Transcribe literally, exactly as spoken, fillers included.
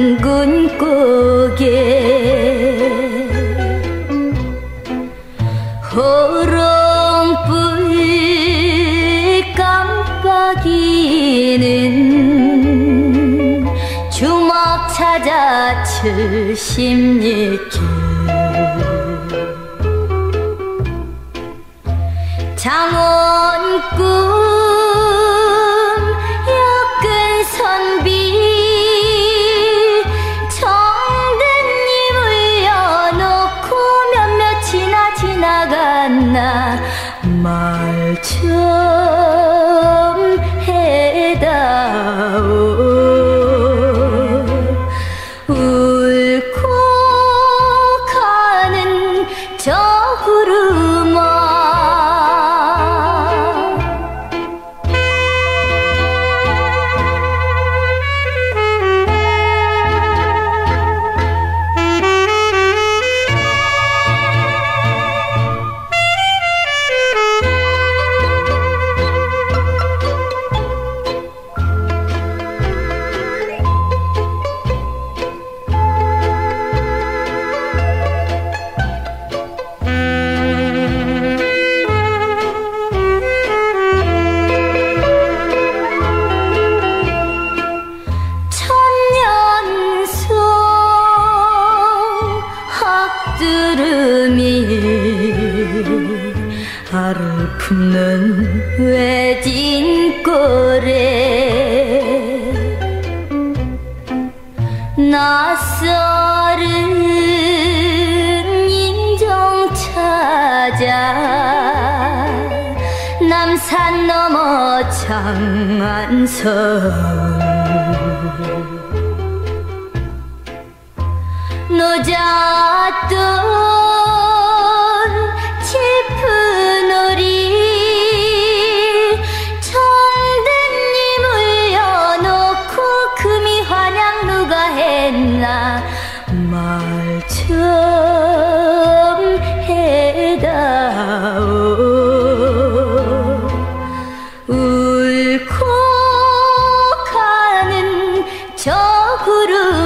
장군고개 호롱불 깜박이는 주먹 찾아 칠십리길 장원꿈 역근 선비 정든님 울려놓고 몇몇이나 지나갔나 말 좀 해다오. 울고 가는 저구름아 학두루미 알을 품는 외진골에 낯설은 인정 찾아 남산 넘어 장안서울 노잣돈 짚은오리 정든님 울려놓고 금의환향 누가 했나 말 좀 해다오. 울고 가는 저구름아